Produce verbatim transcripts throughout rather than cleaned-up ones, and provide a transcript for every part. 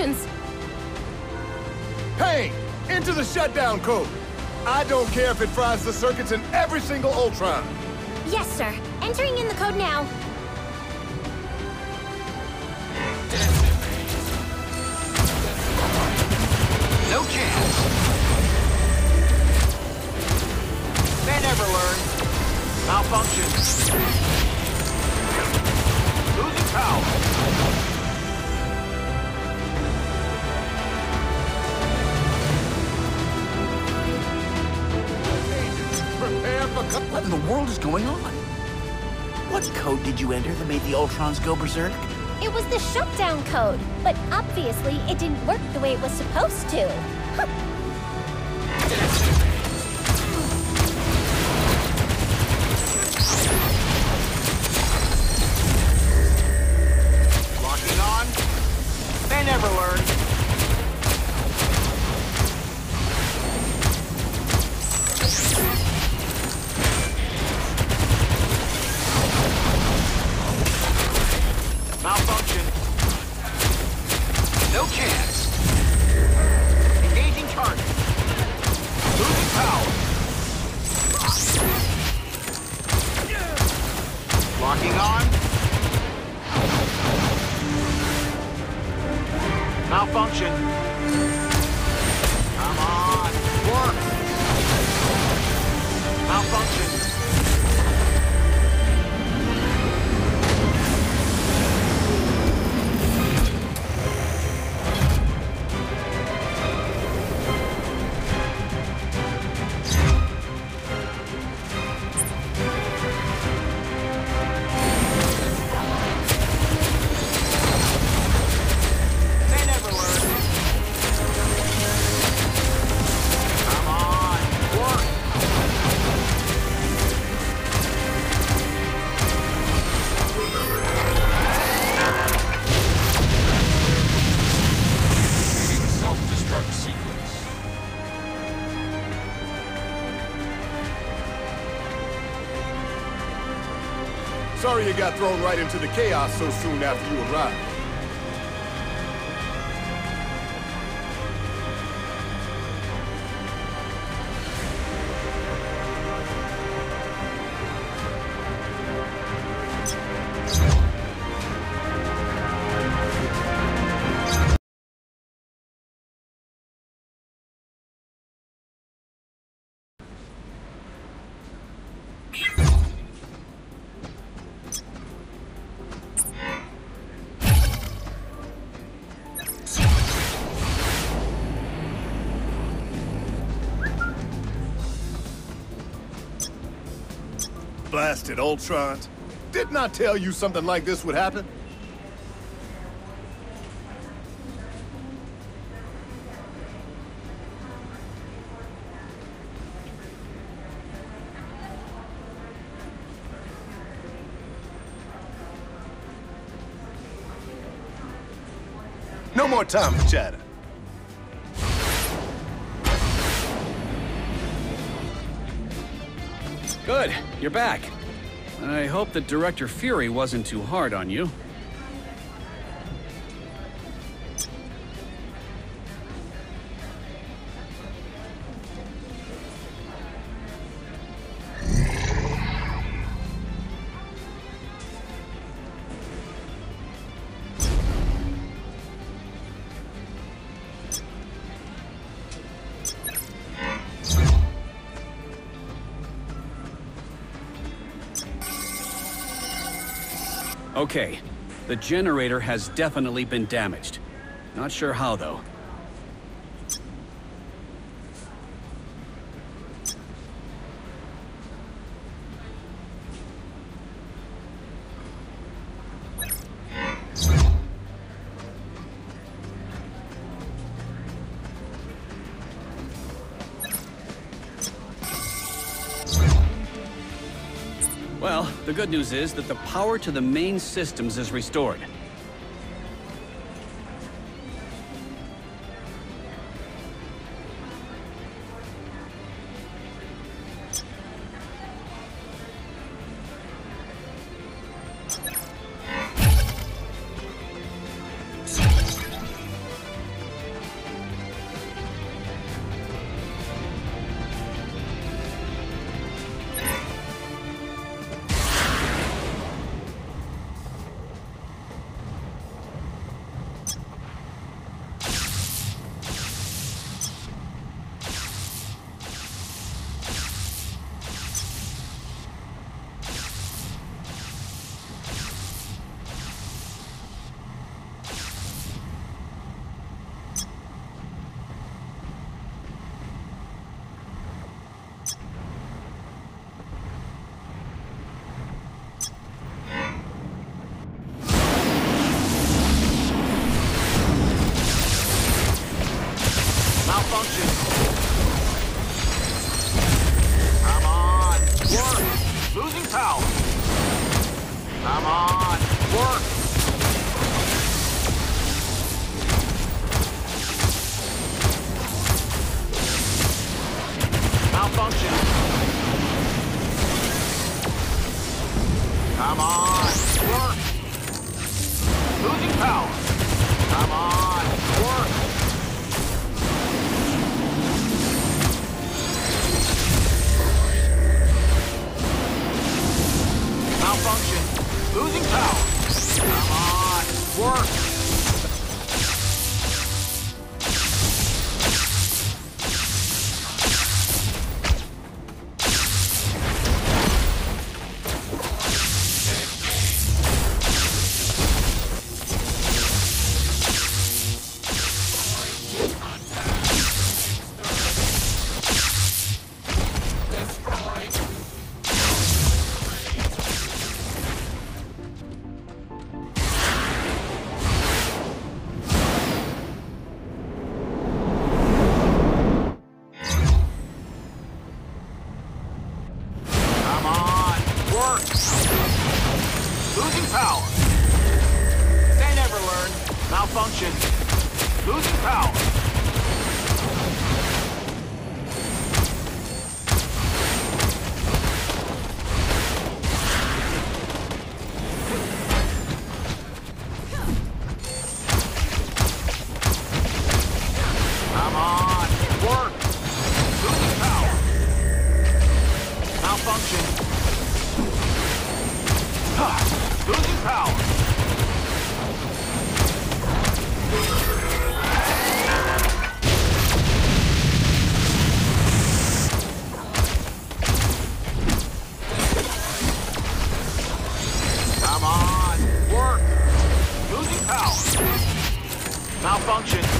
malfunctions. Pain! Into the shutdown code! I don't care if it fries the circuits in every single Ultron! Yes, sir. Entering in the code now. No chance. They never learn. Malfunction. Losing power. Prepare for... What in the world is going on? What code did you enter that made the Ultrons go berserk? It was the shutdown code, but obviously it didn't work the way it was supposed to. Huh. Locking on. They never learn. Malfunction. No chance. Engaging target. Losing power. Locking on. Malfunction. Come on. Work. Malfunction. They never learn. Come on. Work. Self-destruct sequence. Sorry you got thrown right into the chaos so soon after you arrived. Blasted Ultrons. Didn't I tell you something like this would happen? No more time for chatter. Good, you're back. I hope that Director Fury wasn't too hard on you. Okay, the generator has definitely been damaged. Not sure how, though. Well, the good news is that the power to the main systems is restored. Malfunction. Come on. Work. Losing power. Come on. Work. Malfunction. Come on. Work. Losing power. Come on. Work. Malfunction. Losing power. Come on. Work. Losing power. They never learn. Malfunction. Losing power. Come on. Work. Losing power. Malfunction. Losing power. Come on. Work. Losing power. Malfunction.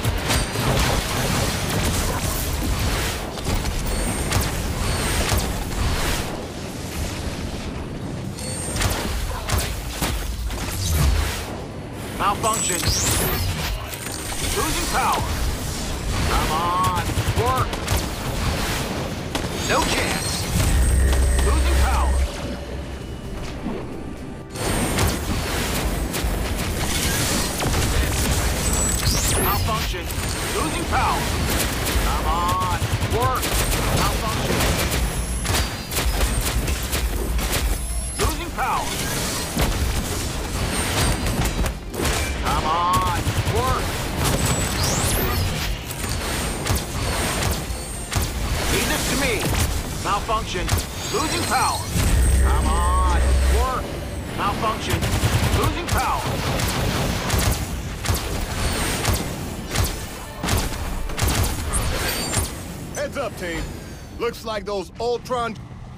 Malfunction. Losing power. Come on. Work. No chance. Losing power. Malfunction. Losing power. Come on. Work. Malfunction. Losing power. Come on, work. Leave this to me. Malfunction. Losing power. Come on, work. Malfunction. Losing power. Heads up, team. Looks like those Ultron...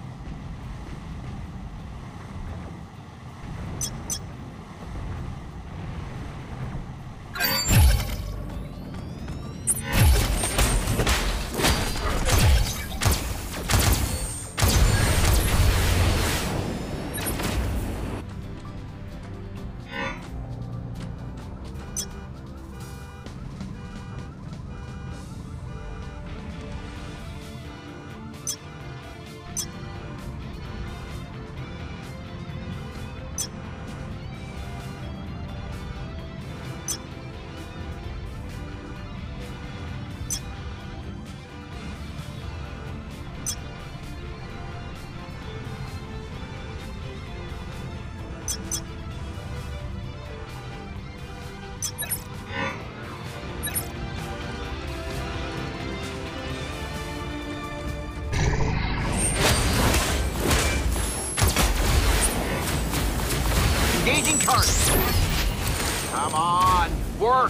Engaging target. Come on, work.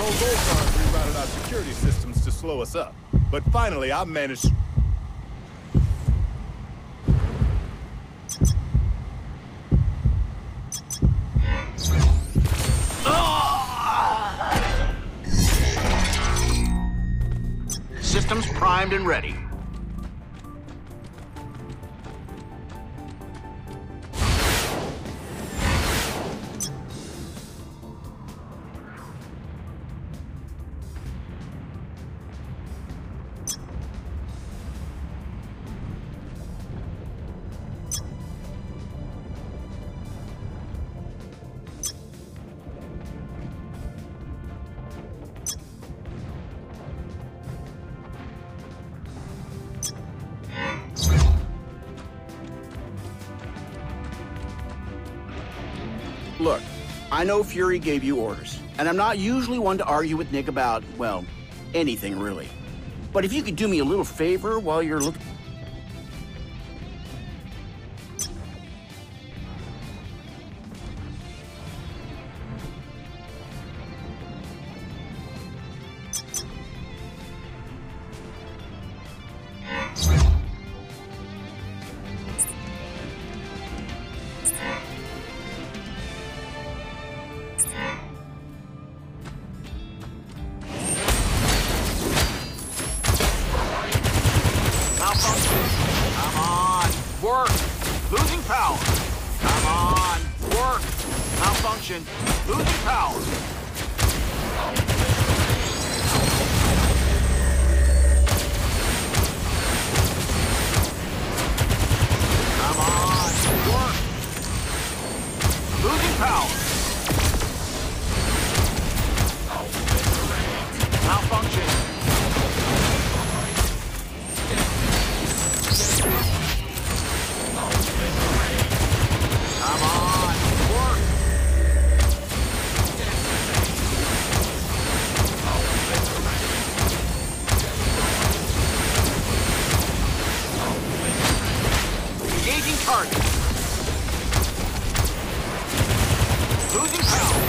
those Ultrons rerouted our security systems to slow us up. But finally, I managed... Systems primed and ready. Look, I know Fury gave you orders, and I'm not usually one to argue with Nick about, well, anything really. But if you could do me a little favor while you're looking... Work! Losing power! Come on! Work! Malfunction! Losing power! Come on! Work! Losing power! Malfunction! Come on, work! Engaging target. Losing power.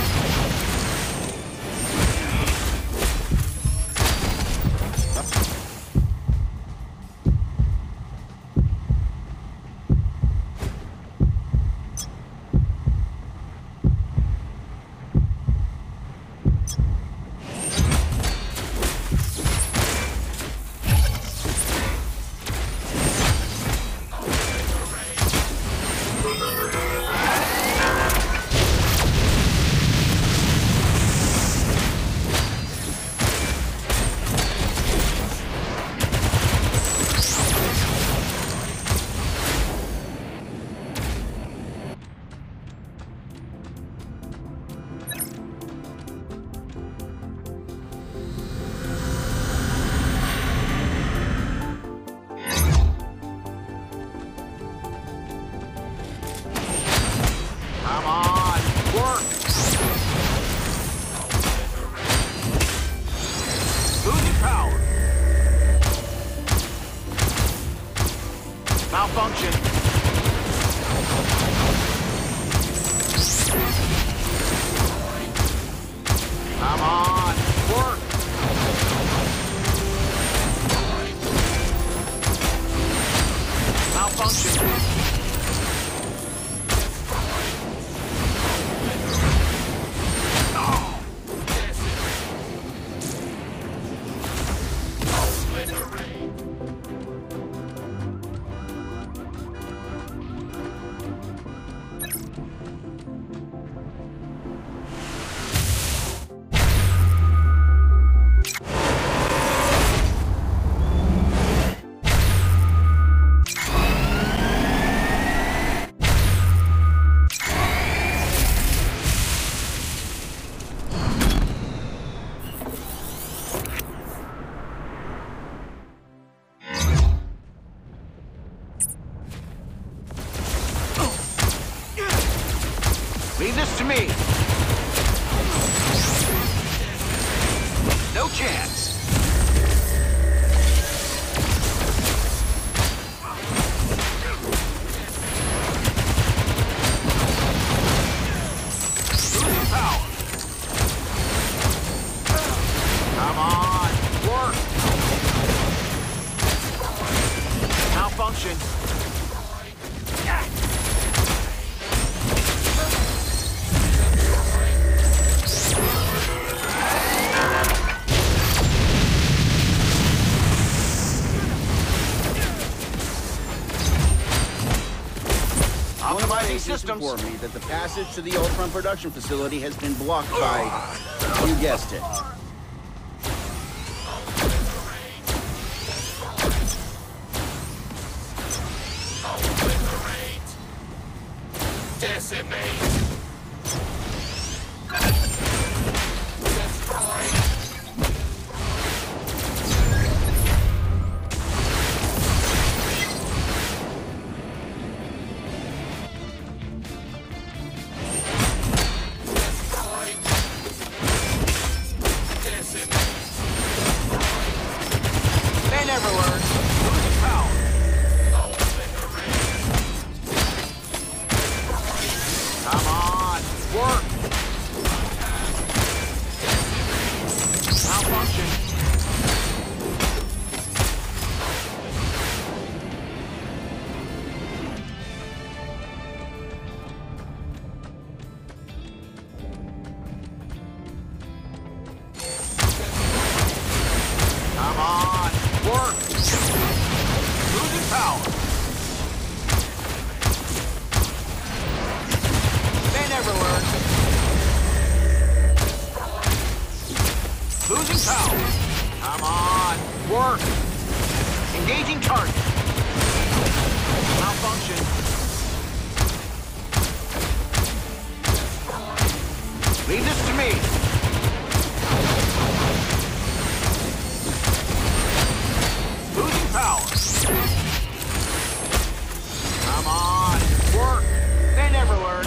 Come on, work! Losing power. Malfunction. Come on, work! Malfunction. Leave this to me. No chance. Losing power. systems. inform me that the passage to the Ultron production facility has been blocked by, you guessed it, Decimate. They never learn. Losing power. Come on, work. Malfunction. Come on, work. Losing power. They never learn. Losing power. Come on, work. Engaging target. Malfunction. Leave this to me. Losing power. Come on, work. They never learn.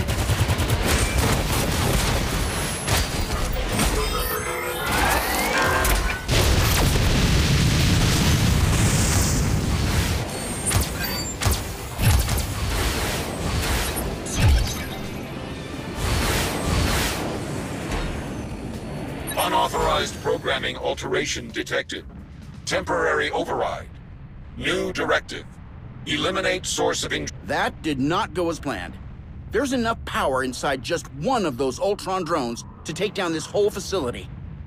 Unauthorized programming alteration detected. Temporary override. New directive. Eliminate source of injury. that did not go as planned. There's enough power inside just one of those Ultron drones to take down this whole facility.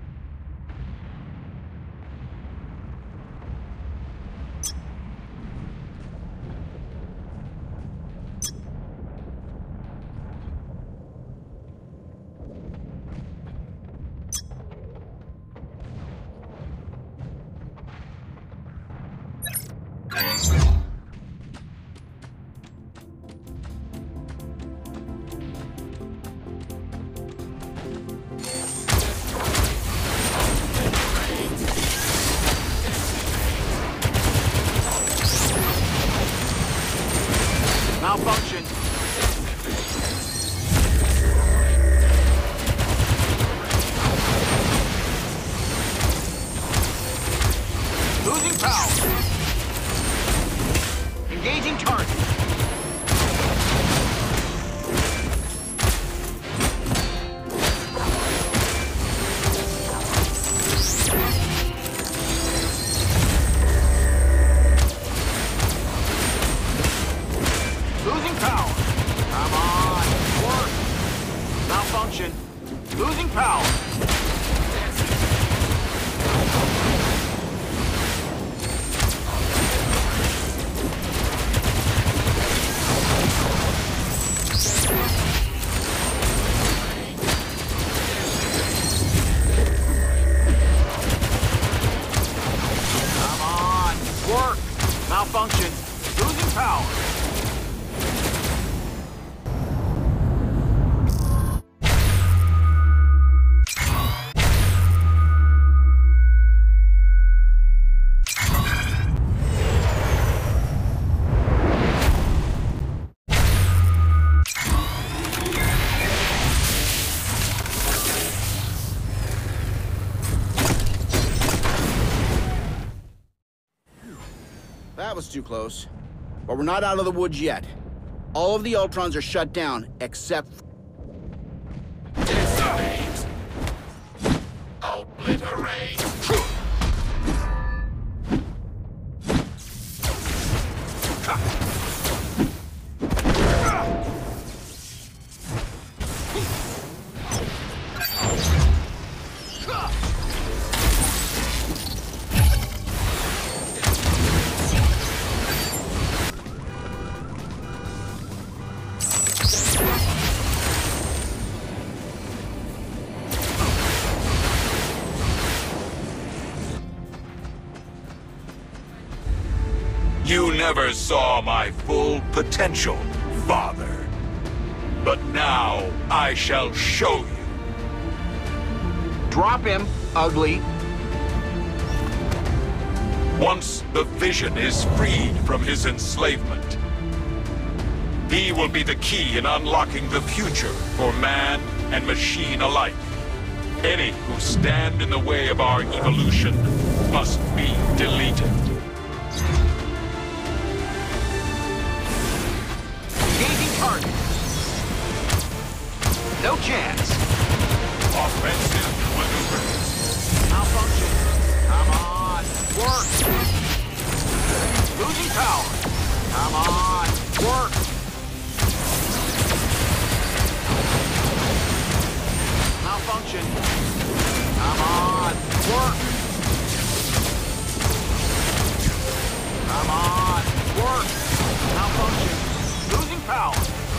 Malfunction. Losing power. Engaging target. Losing power. Come on. Work. Malfunction. Losing power. Come on. Work. Malfunction. Losing power. That was too close. But we're not out of the woods yet. All of the Ultrons are shut down, except... Decimate. Obliterate. You never saw my full potential, father. But now I shall show you. Drop him, ugly. Once the Vision is freed from his enslavement, he will be the key in unlocking the future for man and machine alike. Any who stand in the way of our evolution must be deleted. Engaging target. No chance. Offensive maneuvers. Malfunction. Come on. Work. Losing power. Come on. Work. Malfunction. Come on. Work. Come on. Work. Malfunction. Losing power.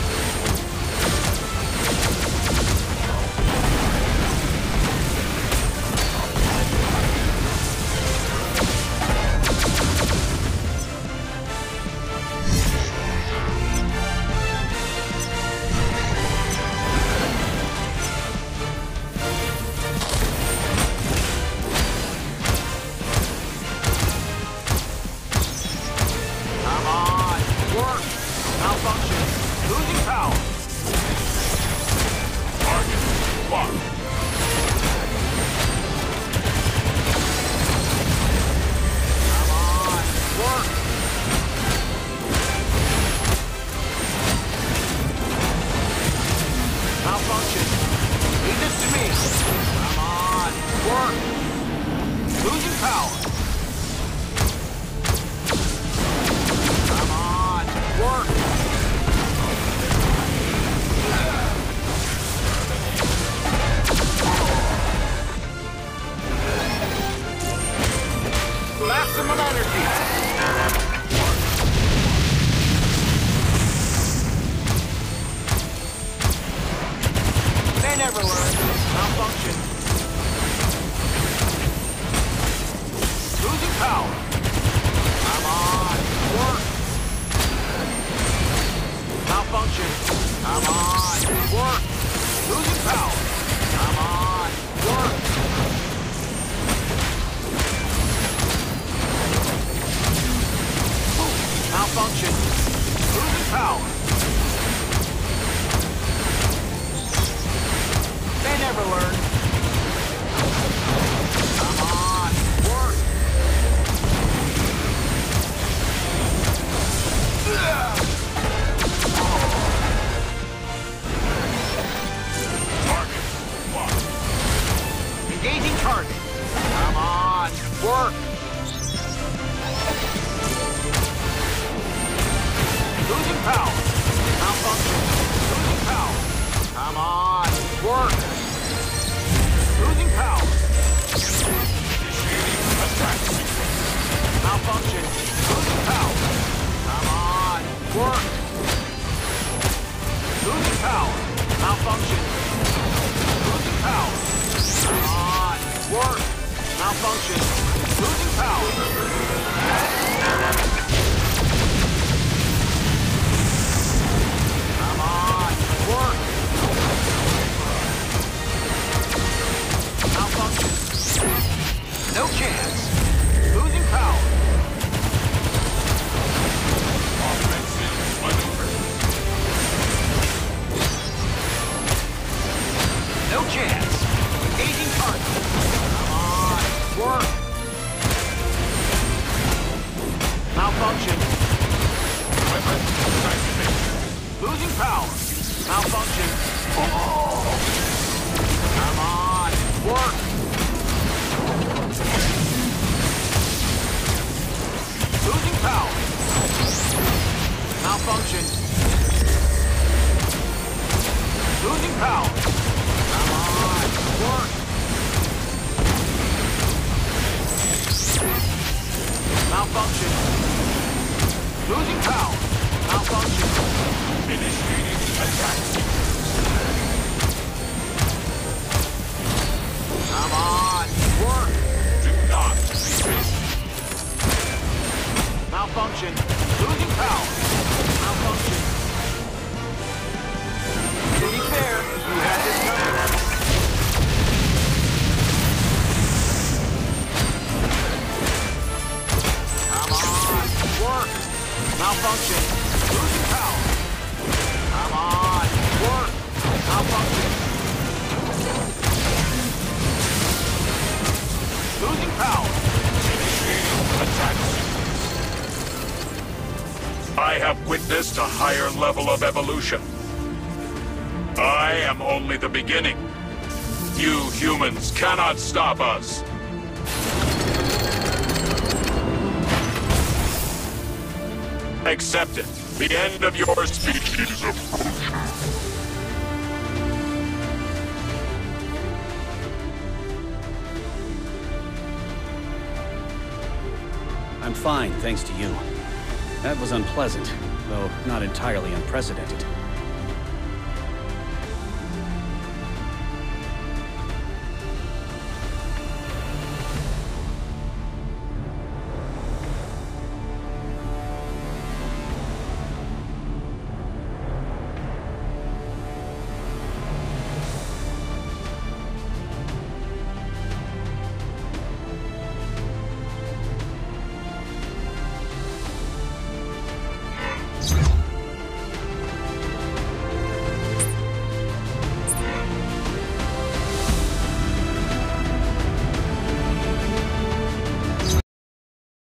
Maximum energy! They never learn. Malfunction. Losing power. Come on. Work. Malfunction. Come on. Work. Losing power. Come on. Work. Malfunction. Losing power. They never learn. Come on. Work. Target locked. Engaging target. Come on. Work. Losing power. Malfunction. Losing power. Come on. Work. Losing power. Initiating attack sequence. Malfunction. Losing power. Come on. Work. Losing power. Malfunction. Losing power. Come on. Work. Malfunction. Losing power. Come on. Work. Malfunction. No chance. Losing power. Offensive maneuver. No chance. Engaging target. Come on. Work. Malfunction. Weapon activated. Losing power. Malfunction. Come on. Work. Malfunction. Losing power. Malfunction. To be fair, you had this covered. Come on. Work. Malfunction. Losing power. Come on. Work. Malfunction. Losing power. Attacks. I have witnessed a higher level of evolution. I am only the beginning. You humans cannot stop us. Accept it. The end of your species approaches. I'm fine, thanks to you. That was unpleasant, though not entirely unprecedented.